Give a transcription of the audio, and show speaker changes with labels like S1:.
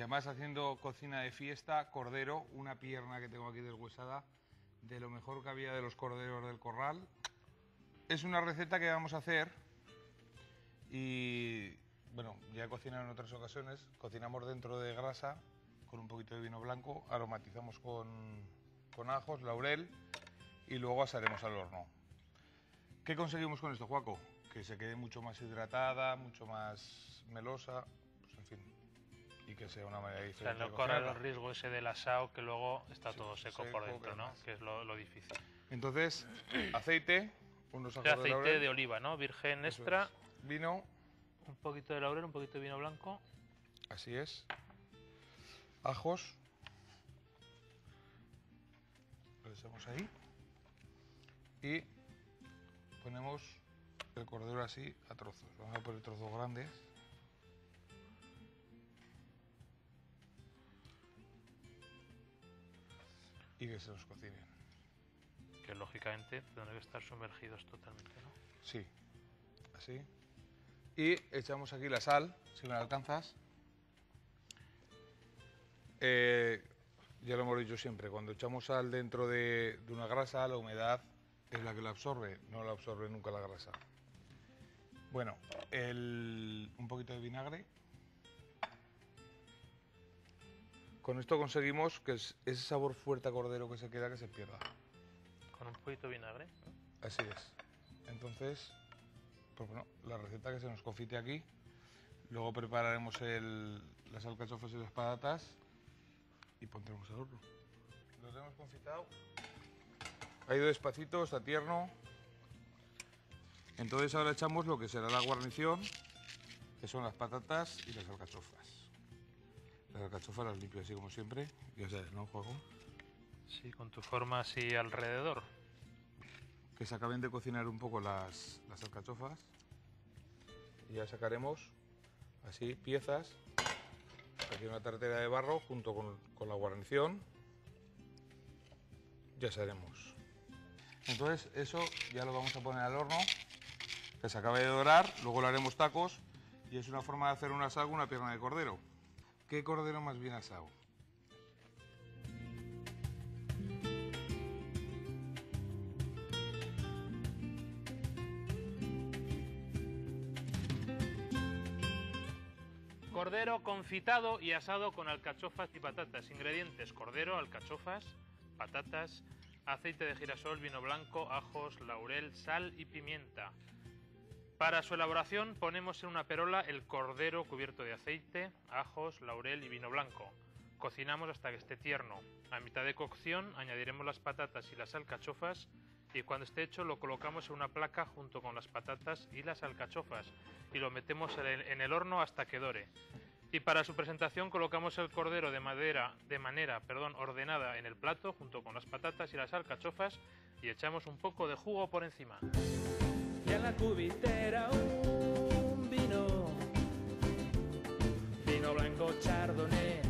S1: además haciendo cocina de fiesta, cordero, una pierna que tengo aquí deshuesada, de lo mejor que había de los corderos del corral. Es una receta que vamos a hacer y, bueno, ya he cocinado en otras ocasiones. Cocinamos dentro de grasa con un poquito de vino blanco, aromatizamos con ajos, laurel y luego asaremos al horno. ¿Qué conseguimos con esto, Juaco? Que se quede mucho más hidratada, mucho más melosa, pues en fin, y que sea una manera diferente.
S2: O sea, no corre el riesgo ese del asado que luego está todo seco por dentro, ¿no? Que es lo difícil.
S1: Entonces, aceite, unos ajos
S2: de aceite
S1: de laurel,
S2: de oliva, ¿no? Virgen extra.
S1: Vino.
S2: Un poquito de laurel, un poquito de vino blanco.
S1: Así es. Ajos. Lo echamos ahí. Y ponemos el cordero así a trozos. Vamos a poner trozos grandes. Y que se nos cocinen.
S2: Que lógicamente tendrán que estar sumergidos totalmente, ¿no?
S1: Sí, así. Y echamos aquí la sal, si me la alcanzas. Ya lo hemos dicho siempre, cuando echamos sal dentro de una grasa, la humedad es la que la absorbe, no la absorbe nunca la grasa. Bueno, un poquito de vinagre. Con esto conseguimos que ese sabor fuerte a cordero que se queda, que se pierda.
S2: Con un poquito de vinagre, ¿no?
S1: Así es. Entonces, pues bueno, la receta que se nos confite aquí. Luego prepararemos las alcachofas y las patatas y pondremos al horno. Lo tenemos confitado. Ha ido despacito, está tierno. Entonces ahora echamos lo que será la guarnición, que son las patatas y las alcachofas. Las alcachofas las limpio así como siempre, ya sabes, ¿no, Juanjo?
S2: Sí, con tu forma así alrededor.
S1: Que se acaben de cocinar un poco las alcachofas. Y ya sacaremos así piezas. Aquí una tartera de barro junto con la guarnición. Ya seremos. Entonces eso ya lo vamos a poner al horno, que se acabe de dorar, luego lo haremos tacos y es una forma de hacer un asado con una pierna de cordero. ¿Qué cordero más bien asado?
S2: Cordero confitado y asado con alcachofas y patatas. Ingredientes: cordero, alcachofas, patatas, aceite de girasol, vino blanco, ajos, laurel, sal y pimienta. Para su elaboración ponemos en una perola el cordero cubierto de aceite, ajos, laurel y vino blanco. Cocinamos hasta que esté tierno. A mitad de cocción añadiremos las patatas y las alcachofas y cuando esté hecho lo colocamos en una placa junto con las patatas y las alcachofas y lo metemos en el horno hasta que dore. Y para su presentación colocamos el cordero de manera ordenada en el plato junto con las patatas y las alcachofas y echamos un poco de jugo por encima.
S3: Y en la cubitera un vino blanco chardonnay.